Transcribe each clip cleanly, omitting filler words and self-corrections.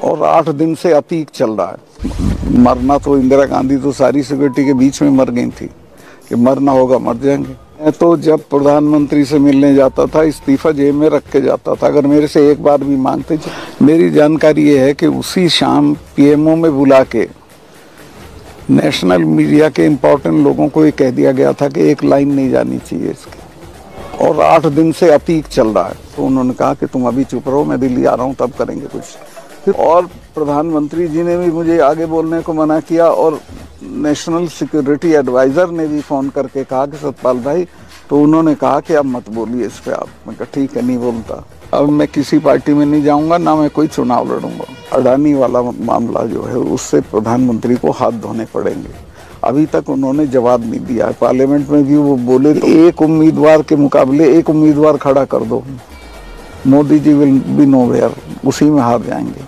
और 8 दिन से अतीक चल रहा है। मरना तो इंदिरा गांधी तो सारी सिक्योरिटी के बीच में मर गई थी कि मरना होगा मर जाएंगे। मैं तो जब प्रधानमंत्री से मिलने जाता था इस्तीफा जेब में रख के जाता था, अगर मेरे से एक बार भी मांगते। मेरी जानकारी ये है कि उसी शाम पीएमओ में बुला के नेशनल मीडिया के इम्पोर्टेंट लोगों को ये कह दिया गया था कि एक लाइन नहीं जानी चाहिए इसकी, और 8 दिन से अतीक चल रहा है। तो उन्होंने कहा कि तुम अभी चुप रहो, मैं दिल्ली आ रहा हूँ तब करेंगे कुछ। और प्रधानमंत्री जी ने भी मुझे आगे बोलने को मना किया, और नेशनल सिक्योरिटी एडवाइज़र ने भी फ़ोन करके कहा कि सतपाल भाई, तो उन्होंने कहा कि अब मत बोलिए इस पर आप। मैं कहा ठीक है, नहीं बोलता। अब मैं किसी पार्टी में नहीं जाऊंगा, ना मैं कोई चुनाव लड़ूंगा। अडानी वाला मामला जो है उससे प्रधानमंत्री को हाथ धोने पड़ेंगे। अभी तक उन्होंने जवाब नहीं दिया। पार्लियामेंट में भी वो बोले तो एक उम्मीदवार के मुकाबले एक उम्मीदवार खड़ा कर दो, Modi ji will be nowhere, उसी में हार जाएंगे।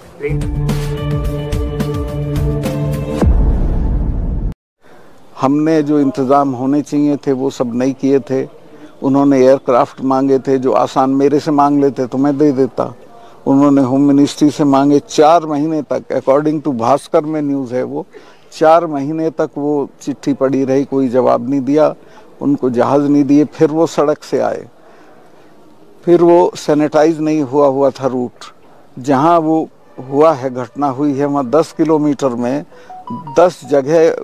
हमने जो इंतजाम होने चाहिए थे वो सब नहीं किए थे। उन्होंने एयरक्राफ्ट मांगे थे जो आसान, मेरे से मांग लेते तो मैं दे देता। उन्होंने होम मिनिस्ट्री से मांगे 4 महीने तक, अकॉर्डिंग टू भास्कर में न्यूज़ है, वो 4 महीने तक वो चिट्ठी पड़ी रही, कोई जवाब नहीं दिया। उनको जहाज़ नहीं दिए। फिर वो सड़क से आए, फिर वो सैनिटाइज नहीं हुआ था रूट। जहाँ वो हुआ है, घटना हुई है, वहाँ 10 किलोमीटर में 10 जगह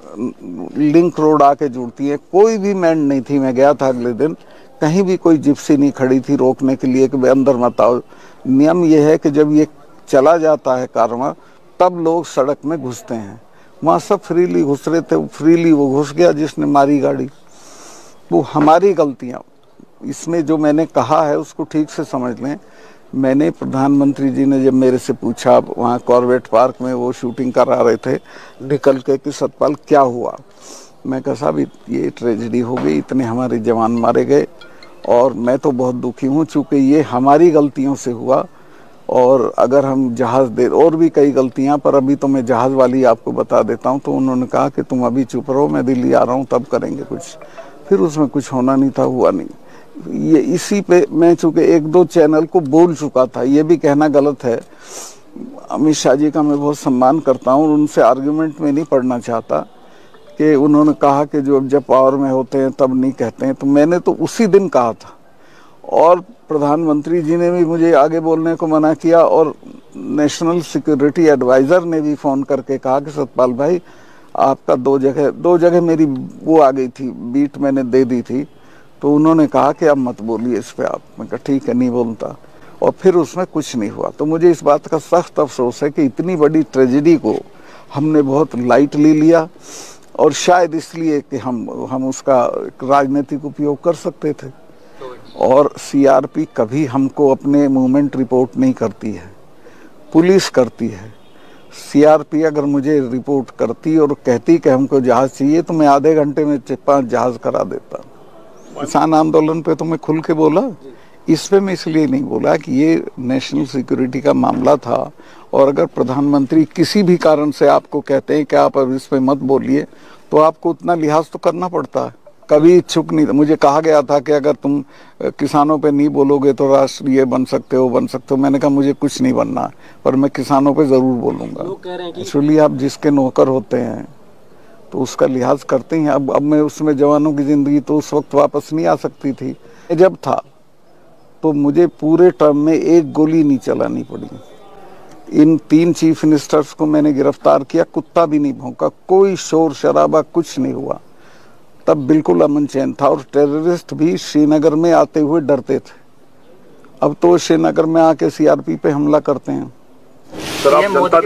लिंक रोड आके जुड़ती है। कोई भी मैन नहीं थी। मैं गया था अगले दिन, कहीं भी कोई जिप्सी नहीं खड़ी थी रोकने के लिए कि भाई अंदर मत आओ। नियम ये है कि जब ये चला जाता है कारवां तब लोग सड़क में घुसते हैं। वहाँ सब फ्रीली घुस रहे थे, फ्रीली वो घुस गया जिसने मारी गाड़ी। वो हमारी गलतियाँ, इसमें जो मैंने कहा है उसको ठीक से समझ लें। मैंने, प्रधानमंत्री जी ने जब मेरे से पूछा, वहाँ कॉर्बेट पार्क में वो शूटिंग करा रहे थे निकल के, कि सतपाल क्या हुआ। मैं कहा साहब ये ट्रेजेडी हो गई, इतने हमारे जवान मारे गए और मैं तो बहुत दुखी हूँ, चूँकि ये हमारी गलतियों से हुआ। और अगर हम जहाज़ दे, और भी कई गलतियाँ, पर अभी तो मैं जहाज़ वाली आपको बता देता हूँ। तो उन्होंने कहा कि तुम अभी चुप रहो, मैं दिल्ली आ रहा हूँ तब करेंगे कुछ। फिर उसमें कुछ होना नहीं था, हुआ नहीं। ये इसी पे मैं चूँकि 1-2 चैनल को बोल चुका था, ये भी कहना गलत है। अमित शाह जी का मैं बहुत सम्मान करता हूँ और उनसे आर्गुमेंट में नहीं पढ़ना चाहता कि उन्होंने कहा कि जो जब पावर में होते हैं तब नहीं कहते हैं। तो मैंने तो उसी दिन कहा था, और प्रधानमंत्री जी ने भी मुझे आगे बोलने को मना किया, और नेशनल सिक्योरिटी एडवाइज़र ने भी फ़ोन करके कहा कि सतपाल भाई, आपका 2 जगह मेरी वो आ गई थी, बीट मैंने दे दी थी। तो उन्होंने कहा कि अब मत बोलिए इस पे आप। मैं कहा ठीक है, नहीं बोलता। और फिर उसमें कुछ नहीं हुआ। तो मुझे इस बात का सख्त अफसोस है कि इतनी बड़ी ट्रेजेडी को हमने बहुत लाइटली लिया, और शायद इसलिए कि हम उसका राजनीतिक उपयोग कर सकते थे। और सीआरपी कभी हमको अपने मूवमेंट रिपोर्ट नहीं करती है, पुलिस करती है। सीआरपी अगर मुझे रिपोर्ट करती और कहती कि हमको जहाज़ चाहिए, तो मैं आधे घंटे में 5 जहाज़ करा देता। किसान आंदोलन पे तो मैं खुल के बोला, इस पे मैं इसलिए नहीं बोला कि ये नेशनल सिक्योरिटी का मामला था। और अगर प्रधानमंत्री किसी भी कारण से आपको कहते हैं कि आप अब इस पे मत बोलिए, तो आपको उतना लिहाज तो करना पड़ता है। कभी इच्छुक नहीं। मुझे कहा गया था कि अगर तुम किसानों पे नहीं बोलोगे तो राष्ट्रीय बन सकते हो। मैंने कहा मुझे कुछ नहीं बनना, पर मैं किसानों पे जरूर बोलूंगा। एक्चुअली आप जिसके नौकर होते हैं तो उसका लिहाज करते हैं। अब मैं उसमें, जवानों की जिंदगी तो उस वक्त वापस नहीं आ सकती थी। जब था तो मुझे पूरे टर्म में एक गोली नहीं चलानी पड़ी। इन 3 चीफ मिनिस्टर्स को मैंने गिरफ्तार किया, कुत्ता भी नहीं भौंका, कोई शोर शराबा कुछ नहीं हुआ। तब बिल्कुल अमन चैन था, और टेररिस्ट भी श्रीनगर में आते हुए डरते थे। अब तो श्रीनगर में आके सीआरपी पे हमला करते हैं। सर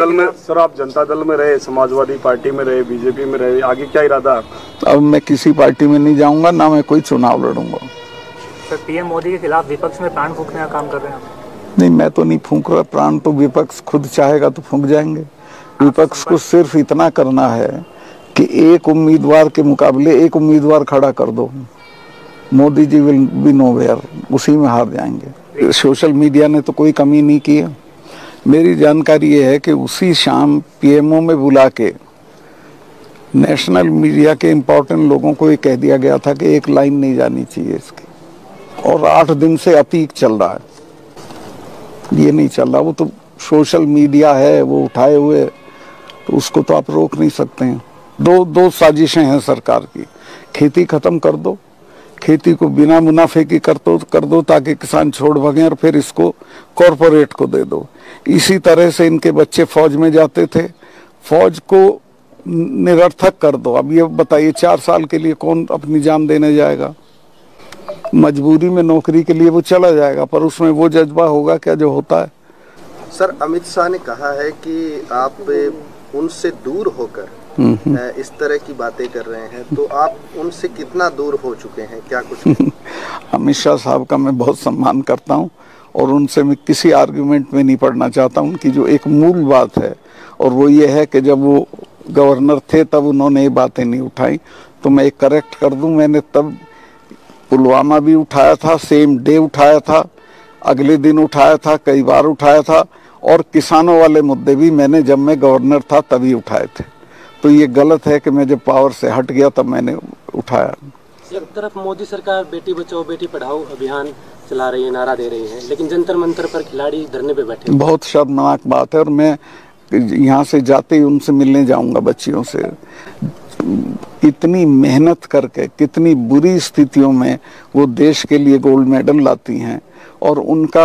आप जनता दल में रहे, समाजवादी पार्टी में रहे, बीजेपी में रहे, आगे क्या इरादा है आपका? अब मैं किसी पार्टी में नहीं जाऊंगा, ना मैं कोई चुनाव लड़ूंगा। सर पीएम मोदी के खिलाफ विपक्ष में प्राण फूंकने का काम कर रहे हैं? नहीं, मैं तो नहीं फूंक रहा प्राण, तो विपक्ष खुद चाहेगा तो फूंक जाएंगे। विपक्ष को सिर्फ इतना करना है कि एक उम्मीदवार के मुकाबले एक उम्मीदवार खड़ा कर दो, Modi ji will be nowhere, उसी में हार जाएंगे। सोशल मीडिया ने तो कोई कमी नहीं की है। मेरी जानकारी ये है कि उसी शाम पीएमओ में बुला के नेशनल मीडिया के इम्पोर्टेंट लोगों को ये कह दिया गया था कि एक लाइन नहीं जानी चाहिए इसकी, और 8 दिन से अतीक चल रहा है। ये नहीं चल रहा। वो तो सोशल मीडिया है वो उठाए हुए, तो उसको तो आप रोक नहीं सकते हैं। दो साजिशें हैं सरकार की, खेती खत्म कर दो, खेती को बिना मुनाफे की कर दो ताकि किसान छोड़ भागें, और फिर इसको कॉरपोरेट को दे दो। इसी तरह से इनके बच्चे फौज में जाते थे, फौज को निरर्थक कर दो। अब ये बताइए 4 साल के लिए कौन अपनी जान देने जाएगा? मजबूरी में नौकरी के लिए वो चला जाएगा, पर उसमें वो जज्बा होगा क्या जो होता है? सर, अमित शाह ने कहा है कि आप उनसे दूर होकर इस तरह की बातें कर रहे हैं, तो आप उनसे कितना दूर हो चुके हैं, क्या कुछ? अमित शाह साहब का मैं बहुत सम्मान करता हूं और उनसे मैं किसी आर्गुमेंट में नहीं पड़ना चाहता हूं। उनकी जो एक मूल बात है और वो ये है कि जब वो गवर्नर थे तब उन्होंने ये बातें नहीं उठाई, तो मैं एक करेक्ट कर दूं, मैंने तब पुलवामा भी उठाया था, सेम डे उठाया था, अगले दिन उठाया था, कई बार उठाया था, और किसानों वाले मुद्दे भी मैंने जब मैं गवर्नर था तभी उठाए थे। तो ये गलत है कि मैं जब पावर से हट गया तब मैंने उठाया। एक तरफ मोदी सरकार बेटी बचाओ बेटी पढ़ाओ अभियान चला रही है, नारा दे रही है, लेकिन जंतर मंतर पर खिलाड़ी धरने पे बैठे। बहुत शर्मनाक बात है, और मैं यहाँ से जाते ही उनसे मिलने जाऊंगा बच्चियों से। कितनी मेहनत करके कितनी बुरी स्थितियों में वो देश के लिए गोल्ड मेडल लाती हैं, और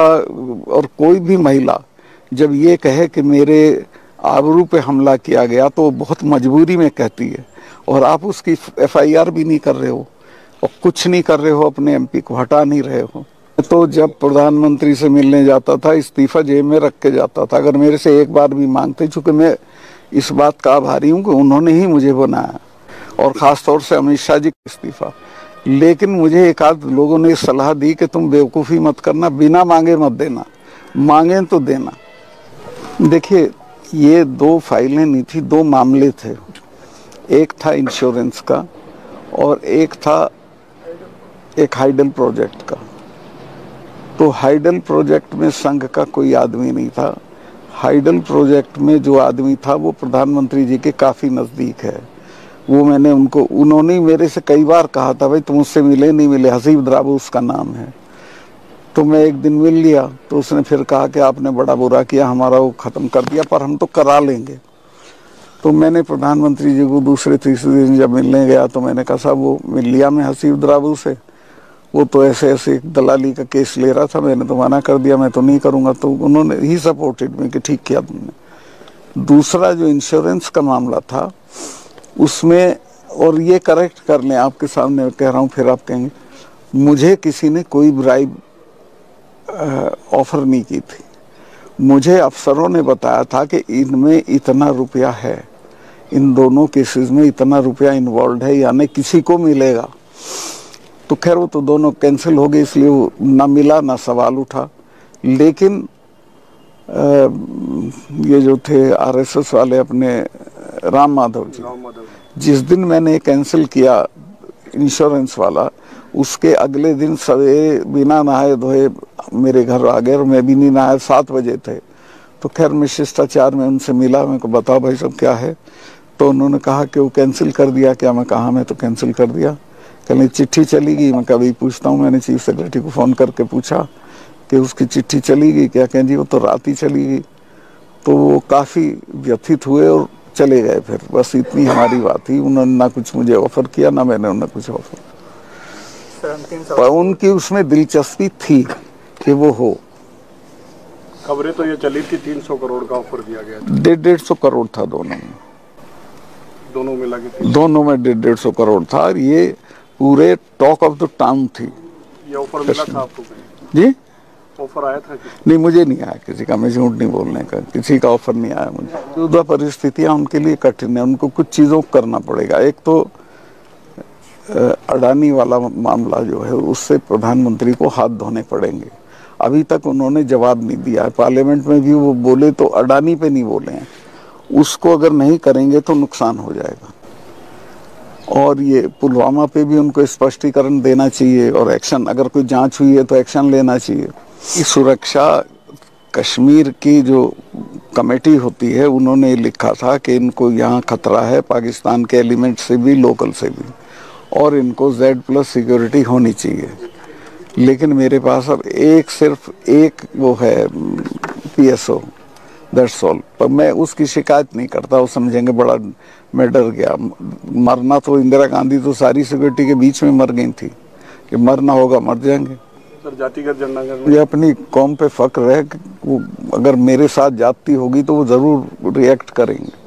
कोई भी महिला जब ये कहे कि मेरे आबरू पे हमला किया गया तो वो बहुत मजबूरी में कहती है, और आप उसकी FIR भी नहीं कर रहे हो और कुछ नहीं कर रहे हो, अपने MP को हटा नहीं रहे हो। तो जब प्रधानमंत्री से मिलने जाता था इस्तीफा जेब में रख के जाता था, अगर मेरे से एक बार भी मांगते, चूंकि मैं इस बात का आभारी हूँ कि उन्होंने ही मुझे बनाया, और खास तौर से अमित शाह जी का इस्तीफा। लेकिन मुझे एक आध लोगों ने सलाह दी कि तुम बेवकूफ़ी मत करना, बिना मांगे मत देना, मांगे तो देना। देखिए, ये 2 फाइलें नहीं थी, 2 मामले थे। एक था इंश्योरेंस का और एक था एक हाइडल प्रोजेक्ट का। तो हाइडल प्रोजेक्ट में संघ का कोई आदमी नहीं था। हाइडल प्रोजेक्ट में जो आदमी था वो प्रधानमंत्री जी के काफ़ी नज़दीक है। वो उन्होंने मेरे से कई बार कहा था, भाई तुम उससे मिले नहीं मिले, हसीब द्राबू उसका नाम है। तो मैं एक दिन मिल लिया, तो उसने फिर कहा कि आपने बड़ा बुरा किया, हमारा वो ख़त्म कर दिया, पर हम तो करा लेंगे। तो मैंने प्रधानमंत्री जी को दूसरे तीसरे दिन जब मिलने गया तो मैंने कहा, साहब वो मिल लिया मैं हसीब द्राबू से, वो तो ऐसे ऐसे दलाली का केस ले रहा था, मैंने तो मना कर दिया, मैं तो नहीं करूँगा। तो उन्होंने ही सपोर्टेड में कि ठीक किया तुमने। दूसरा जो इंश्योरेंस का मामला था उसमें, और ये करेक्ट कर लें, आपके सामने कह रहा हूँ, फिर आप कहेंगे, मुझे किसी ने कोई ब्राइब ऑफर नहीं की थी। मुझे अफसरों ने बताया था कि इनमें इतना रुपया है, इन दोनों केसेस में इतना रुपया इन्वॉल्व है, यानी किसी को मिलेगा। तो खैर वो तो दोनों कैंसिल हो गए, इसलिए वो ना मिला ना सवाल उठा। लेकिन ये जो थे RSS वाले अपने राम माधव जी, जिस दिन मैंने कैंसिल किया इंश्योरेंस वाला, उसके अगले दिन सवेरे बिना नहाए धोए मेरे घर आ गए, और मैं भी नहीं नहाया, 7 बजे थे। तो खैर मैं शिष्टाचार में उनसे मिला, मैं को बताओ भाई सब क्या है। तो उन्होंने कहा कि वो कैंसिल कर दिया क्या? मैं कहा मैं तो कैंसिल कर दिया। कहने चिट्ठी चली गई। मैं कभी पूछता हूँ, मैंने चीफ सेक्रेटरी को फ़ोन करके पूछा कि उसकी चिट्ठी चली गई क्या? कहें जी वो तो रात ही चली गई। तो वो काफ़ी व्यथित हुए और चले गए। फिर बस इतनी हमारी बात थी। उन्होंने ना कुछ मुझे ऑफर किया, ना मैंने उन्हें कुछ ऑफर। पर उनकी उसमें दिलचस्पी थी कि वो हो। खबरें तो ये चली थी 300 करोड़ का ऑफर दिया गया था। 150 करोड़ था दोनों में, दोनों मिला के दोनों में 150 करोड़ था। ये पूरे टॉक ऑफ द टाउन थी। ये ऑफर मिला था आपको? जी ऑफर आया था? नहीं, मुझे नहीं आया किसी का। मैं झूठ नहीं बोलने का, किसी का ऑफर नहीं आया मुझे। मौजूदा परिस्थितियां उनके लिए कठिन है, उनको कुछ चीज़ों को करना पड़ेगा। एक तो अडानी वाला मामला जो है उससे प्रधानमंत्री को हाथ धोने पड़ेंगे। अभी तक उन्होंने जवाब नहीं दिया है। पार्लियामेंट में भी वो बोले तो अडानी पे नहीं बोले हैं। उसको अगर नहीं करेंगे तो नुकसान हो जाएगा। और ये पुलवामा पे भी उनको स्पष्टीकरण देना चाहिए, और एक्शन, अगर कोई जांच हुई है तो एक्शन लेना चाहिए। ये सुरक्षा कश्मीर की जो कमेटी होती है उन्होंने लिखा था कि इनको यहाँ खतरा है पाकिस्तान के एलिमेंट से भी, लोकल से भी, और इनको Z+ सिक्योरिटी होनी चाहिए। लेकिन मेरे पास अब सिर्फ एक वो है PSO, दैट्स ऑल। पर मैं उसकी शिकायत नहीं करता, वो समझेंगे बड़ा मैं डर गया। मरना तो इंदिरा गांधी तो सारी सिक्योरिटी के बीच में मर गई थी कि मरना होगा मर जाएंगे। सर जातिगत जनगणना ये अपनी कौम पे फक्र है कि अगर मेरे साथ जाति होगी तो वो जरूर रिएक्ट करेंगे।